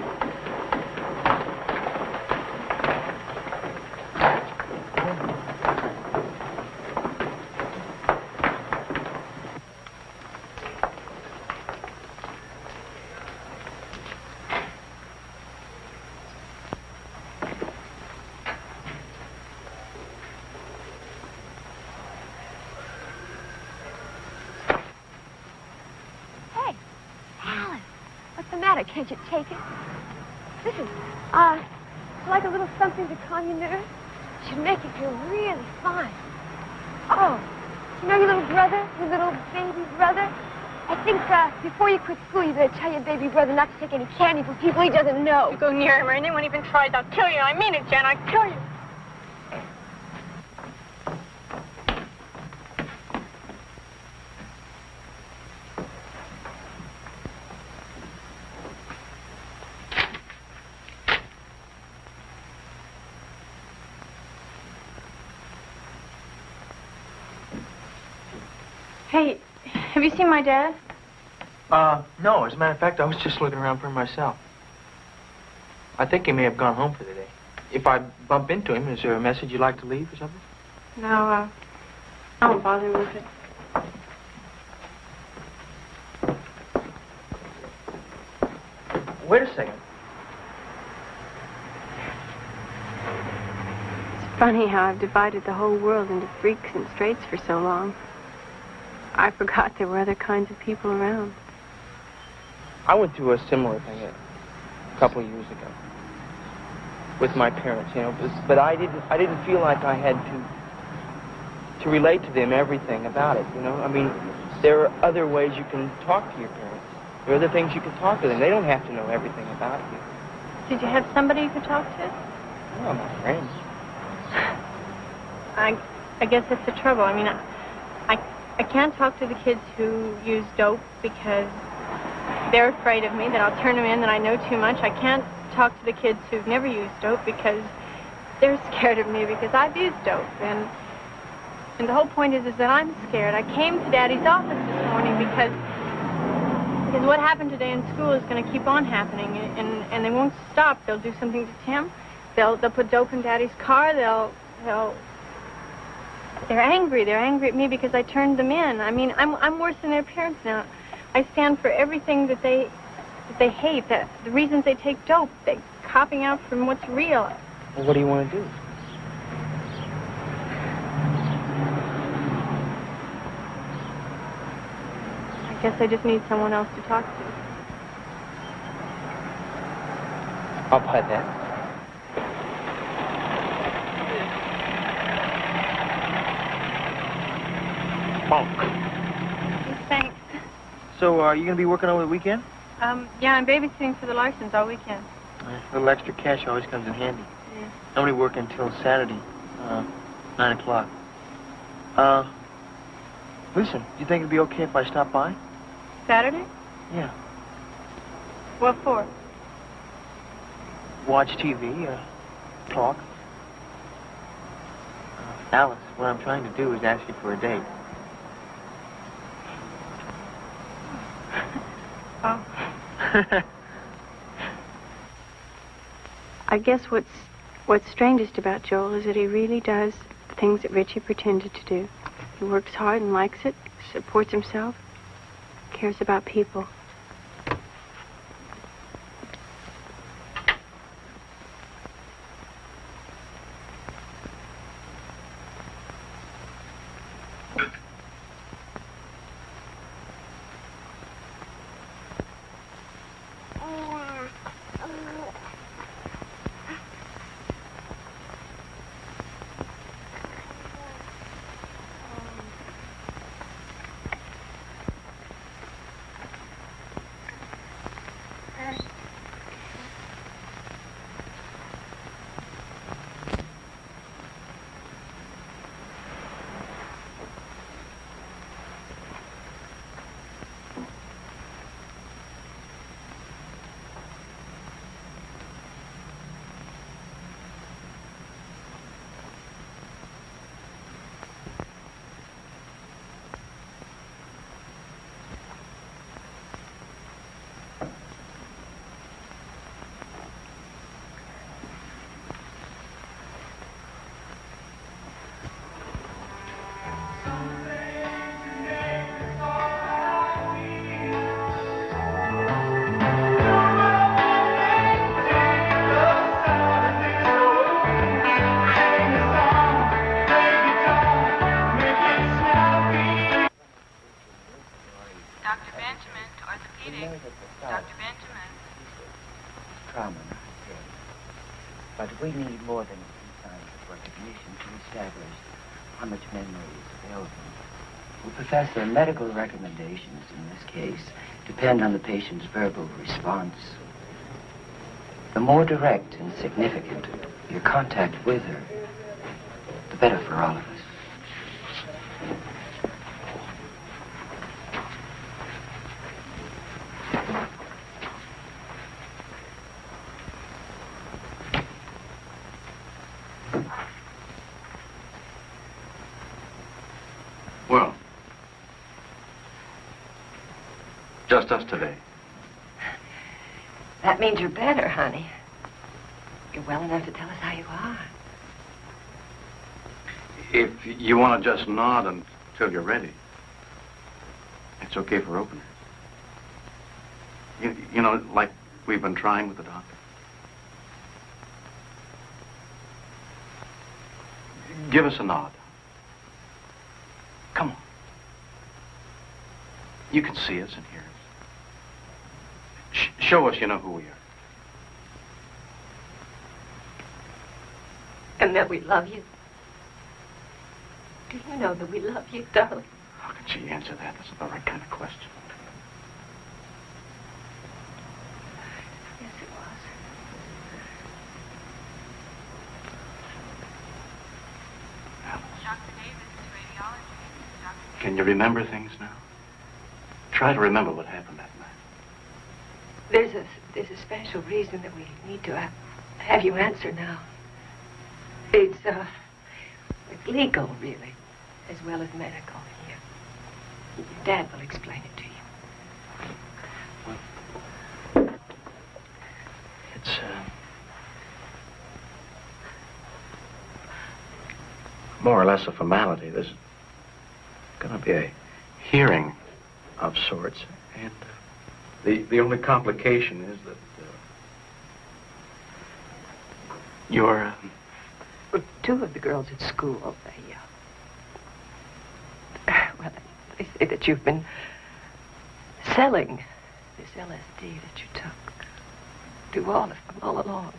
Can't you take it? Listen, like a little something to calm your nerves? Should make you feel really fine. Oh, you know your little brother, your little baby brother? I think before you quit school, you better tell your baby brother not to take any candy from people he doesn't know. You go near him or anyone even tries, I'll kill you. I mean it, Jen, I'll kill you. Hey, have you seen my dad? No. As a matter of fact, I was just looking around for him myself. I think he may have gone home for the day. If I bump into him, is there a message you'd like to leave or something? No, I won't bother with it. Wait a second. It's funny how I've divided the whole world into freaks and straights for so long. I forgot there were other kinds of people around. I went through a similar thing a couple of years ago with my parents, you know, but I didn't feel like I had to relate to them everything about it, you know. I mean, there are other ways you can talk to your parents. There are other things you can talk to them. They don't have to know everything about you. Did you have somebody you could talk to? Oh, my friends. I guess that's the trouble. I mean, I can't talk to the kids who use dope because they're afraid of me, that I'll turn them in, that I know too much. I can't talk to the kids who've never used dope because they're scared of me because I've used dope. And the whole point is that I'm scared. I came to Daddy's office this morning because what happened today in school is going to keep on happening, and they won't stop. They'll do something to Tim. They'll put dope in Daddy's car. They're angry. They're angry at me because I turned them in. I mean, I'm worse than their parents now. I stand for everything that they hate. That the reasons they take dope, they're copping out from what's real. Well, what do you want to do? I guess I just need someone else to talk to. I'll buy that. Thanks. So, are you going to be working over the weekend? Yeah, I'm babysitting for the Larsons all weekend. A little extra cash always comes in handy. Yeah. Nobody working until Saturday, 9 o'clock. Listen, do you think it'd be okay if I stop by? Saturday? Yeah. What for? Watch TV, talk. Alice, what I'm trying to do is ask you for a date. Oh. I guess what's strangest about Joel is that he really does the things that Richie pretended to do. He works hard and likes it, supports himself, cares about people. But we need more than a few signs of recognition to establish how much memory is available. Well, Professor, medical recommendations in this case depend on the patient's verbal response. The more direct and significant your contact with her, the better for all of us. Just us today. That means you're better, honey. You're well enough to tell us how you are. If you want to just nod until you're ready, it's okay for openers. You know, like we've been trying with the doctor. Give us a nod. Come on. You can see us and hear us. Show us you know who we are. And that we love you. Do you know that we love you, darling? How can she answer that? That's not the right kind of question. Yes, it was. Can you remember things now? Try to remember what happened that night. There's a special reason that we need to have you answer now. It's legal, really, as well as medical here. Your Dad will explain it to you. It's, more or less a formality. There's going to be a hearing of sorts, and the only complication is that you're... Well, two of the girls at school, they say that you've been selling this LSD that you took to all of them all along.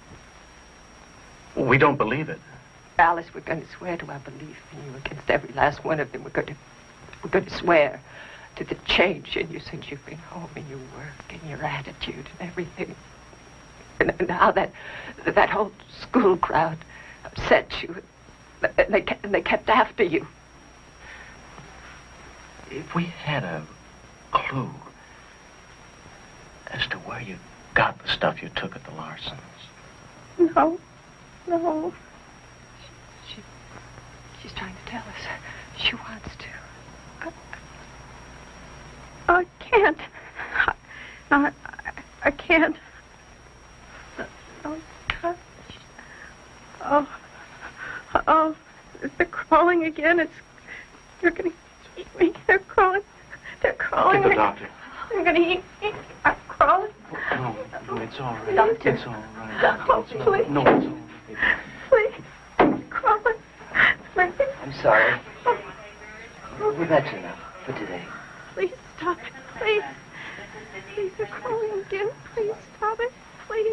We don't believe it. Alice, we're going to swear to our belief in you against every last one of them. We're going to swear to the change in you since you've been home, in your work, in your attitude, and everything. And how that whole school crowd upset you, and they kept after you. If we had a clue as to where you got the stuff you took at the Larsons. No. She's trying to tell us. She wants to. I can't. I can't. Oh, they're crawling again. You're gonna eat me. They're crawling. Get the doctor. They're gonna eat me. I'm crawling. No, it's all right. Doctor. It's all right. Oh, please. No, it's all right. Please. Crawling. I'm sorry. Well, that's enough for today. Please stop it. Please. Please, they're crawling again. Please stop it. Please.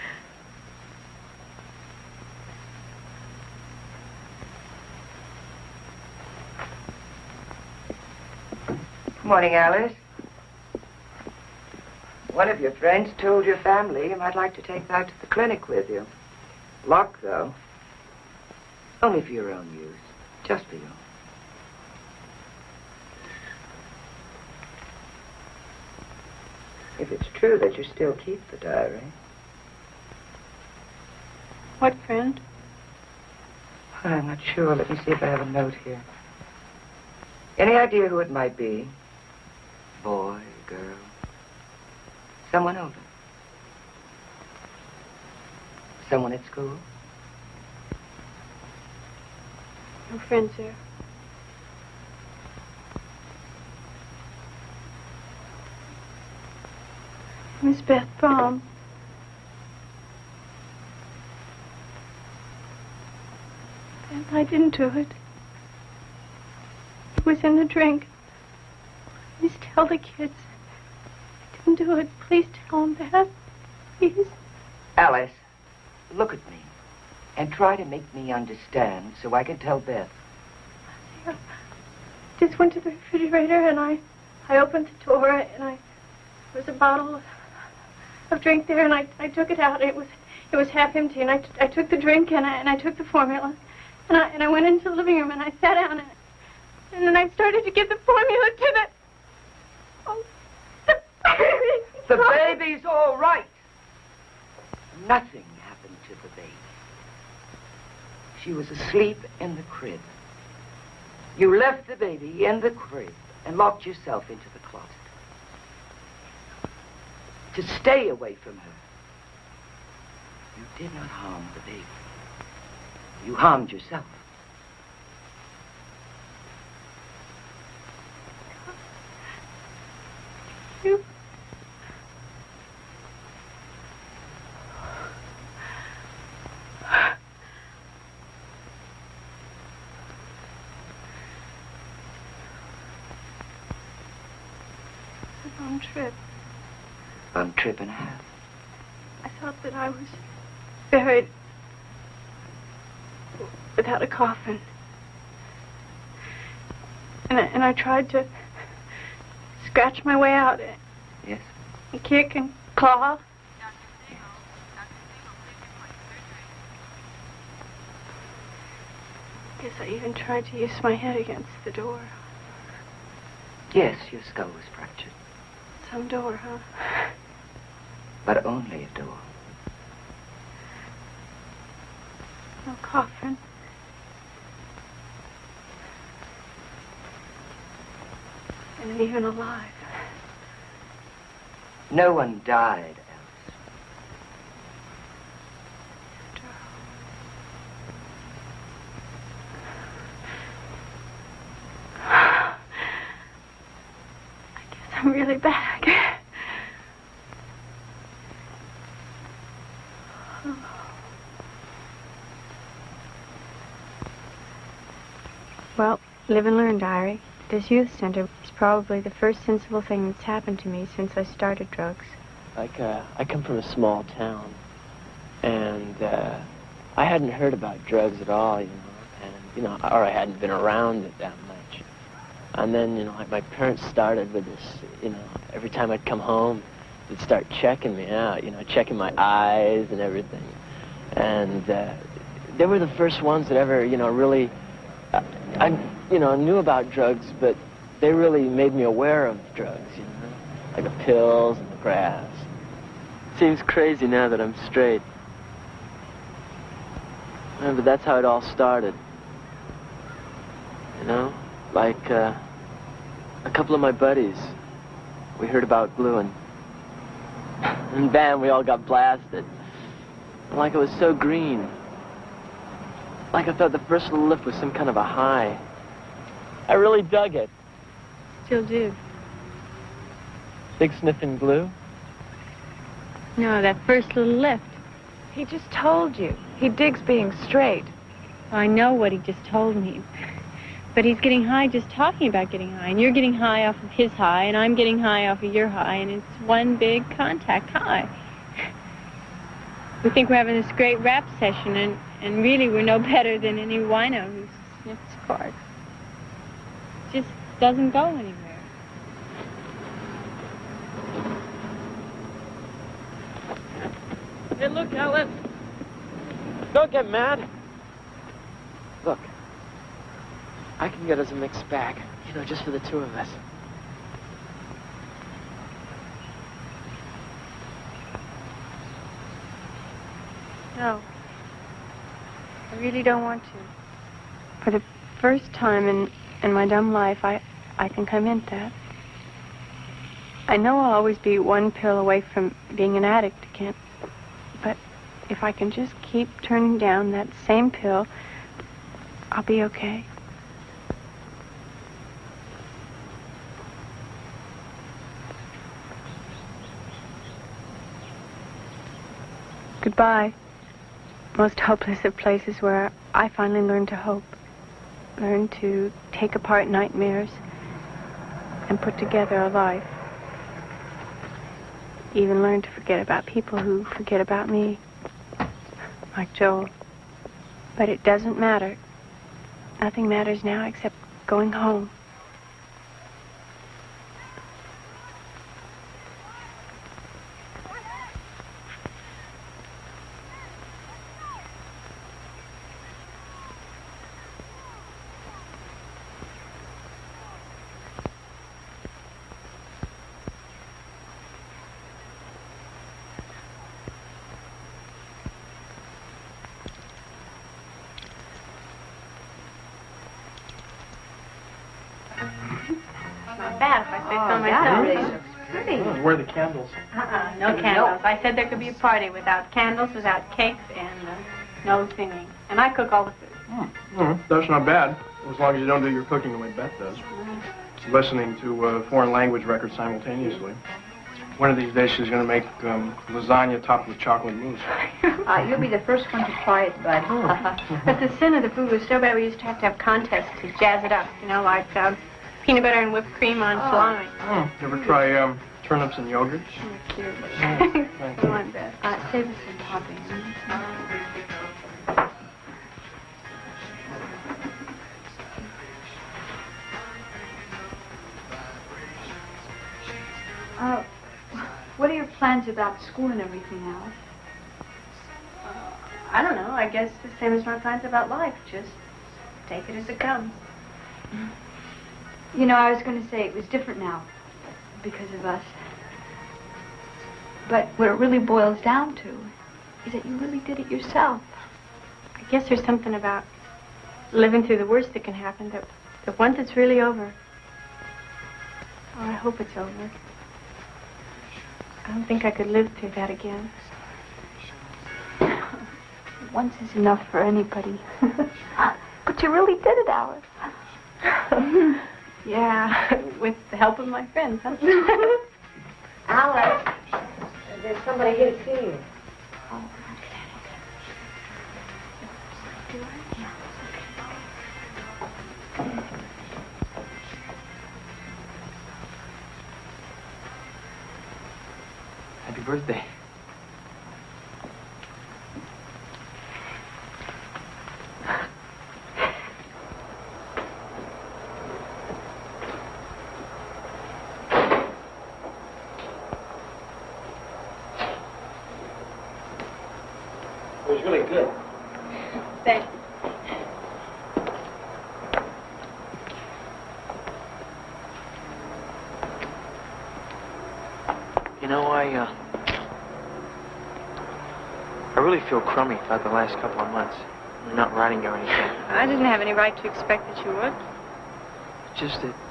Good morning, Alice. One of your friends told your family you might like to take that to the clinic with you. Locked, though. Only for your own use. Just for you. If it's true that you still keep the diary. What friend? I'm not sure. Let me see if I have a note here. Any idea who it might be? Boy, girl. Someone older. Someone at school? No friends here. Miss Beth Baum. And I didn't do it. It was in the drink. Please tell the kids. I didn't do it. Please tell them that. Please. Alice, look at me. And try to make me understand so I can tell Beth. I just went to the refrigerator and I opened the door and there was a bottle of drink there and I took it out. It was half empty and I took the drink and I took the formula and I went into the living room and I sat down and then I started to give the formula to the... Oh, the baby's all right. Nothing happened to the baby. She was asleep in the crib. You left the baby in the crib and locked yourself into the closet. to stay away from her. You did not harm the baby. You harmed yourself. You... It's a long trip. Long trip and a half. I thought that I was buried without a coffin. And I tried to scratch my way out. Yes? And kick and claw. Guess I even tried to use my head against the door. Yes, your skull was fractured. Some door, huh? But only a door. No coffin. And even alive. No one died, Alice. I guess I'm really back. Well, live and learn, diary. This youth center is probably the first sensible thing that's happened to me since I started drugs. I come from a small town, and I hadn't heard about drugs at all, or I hadn't been around it that much. And then, like my parents started with this, every time I'd come home, they'd start checking me out, checking my eyes and everything. And they were the first ones that ever, really, I knew about drugs, but they really made me aware of drugs, like the pills and the grass. Seems crazy now that I'm straight. But that's how it all started. Like a couple of my buddies, we heard about gluing. And bam, we all got blasted. Like it was so green. Like I thought the first little lift was some kind of a high. I really dug it. Still do. Big sniffing glue? No, that first little lift. He just told you. He digs being straight. I know what he just told me. But he's getting high just talking about getting high. And you're getting high off of his high, and I'm getting high off of your high, and it's one big contact high. We think we're having this great rap session, and really we're no better than any wino who sniffs cork. It just doesn't go anywhere. Hey, look, Ellen. Don't get mad. Look, I can get us a mixed bag, just for the two of us. No. I really don't want to. For the first time in my dumb life, I think I meant that. I know I'll always be one pill away from being an addict again. But if I can just keep turning down that same pill, I'll be okay. Goodbye. Most hopeless of places where I finally learned to hope. Learned to take apart nightmares and put together a life. Even learned to forget about people who forget about me. Like Joel. But it doesn't matter. Nothing matters now except going home. Not bad if I say so myself. pretty. Oh, where are the candles? No candles. I said there could be a party without candles, without cakes, and no singing. And I cook all the food. That's not bad, as long as you don't do your cooking the way Beth does. Listening to foreign language records simultaneously. One of these days she's going to make lasagna topped with chocolate mousse. You'll be the first one to try it, Bud. But the sin of the food was so bad we used to have contests to jazz it up, you know, like peanut butter and whipped cream on salami. You ever try turnips and yogurt? Come on, Beth. Save us some toppings. What are your plans about school and everything, Alice? I don't know. I guess the same as my plans about life. Just take it as it comes. You know, I was going to say it was different now because of us. But what it really boils down to is that you really did it yourself. I guess there's something about living through the worst that can happen that once it's really over. Oh, I hope it's over. I don't think I could live through that again. Once is enough for anybody. But you really did it, Alice. Yeah, with the help of my friends. Huh? Alice, there's somebody here to see you. Happy birthday. It was really good. Thanks. You know, I really feel crummy about the last couple of months. I'm not writing or anything. I didn't have any right to expect that you would. It's just that,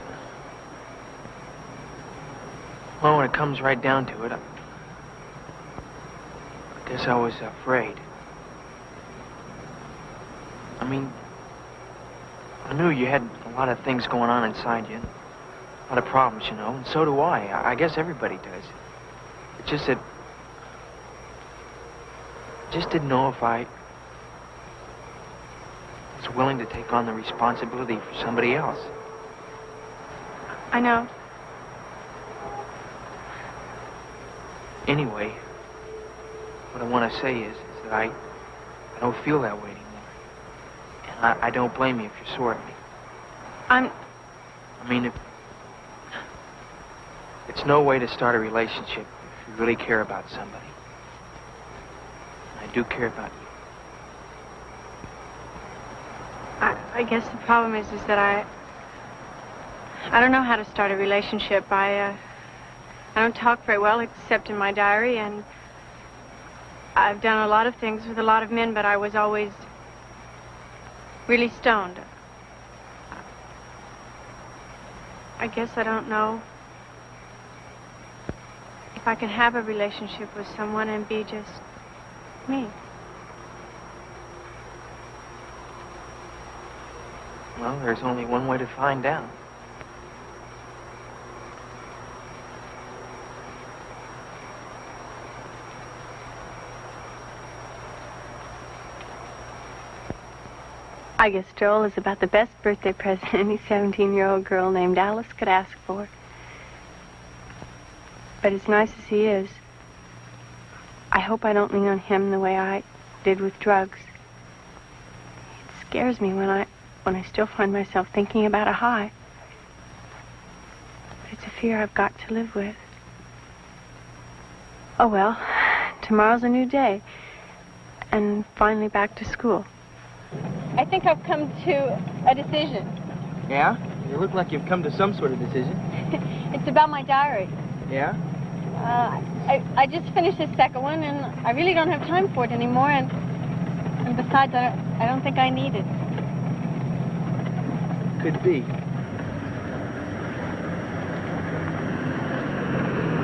well, when it comes right down to it, I guess I was afraid. I mean, I knew you had a lot of things going on inside you. A lot of problems, you know, and so do I. I guess everybody does. It's just that I just didn't know if I was willing to take on the responsibility for somebody else. I know. Anyway, what I want to say is that I don't feel that way anymore. And I don't blame you if you're sore at me. I mean, it's no way to start a relationship if you really care about somebody. And I do care about you. I guess the problem is that I don't know how to start a relationship. I don't talk very well except in my diary, and I've done a lot of things with a lot of men, but I was always really stoned. I guess I don't know if I can have a relationship with someone and be just me. Well, there's only one way to find out. I guess Joel is about the best birthday present any 17-year-old girl named Alice could ask for. But as nice as he is, I hope I don't lean on him the way I did with drugs. It scares me when I still find myself thinking about a high. But it's a fear I've got to live with. Oh well, tomorrow's a new day. And finally back to school. I think I've come to a decision. Yeah? You look like you've come to some sort of decision. It's about my diary. Yeah? I just finished the second one, and I really don't have time for it anymore, and besides, I don't think I need it. Could be.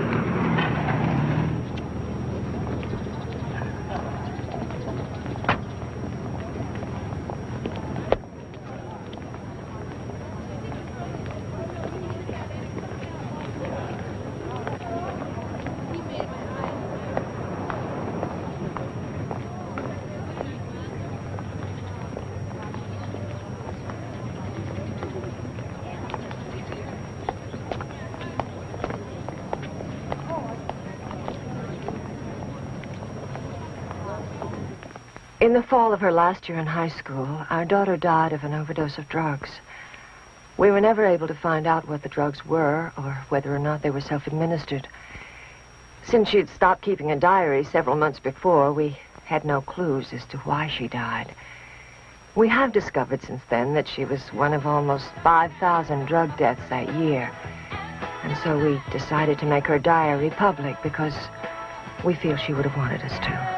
In the fall of her last year in high school, our daughter died of an overdose of drugs. We were never able to find out what the drugs were or whether or not they were self-administered. Since she'd stopped keeping a diary several months before, we had no clues as to why she died. We have discovered since then that she was one of almost 5,000 drug deaths that year. And so we decided to make her diary public because we feel she would have wanted us to.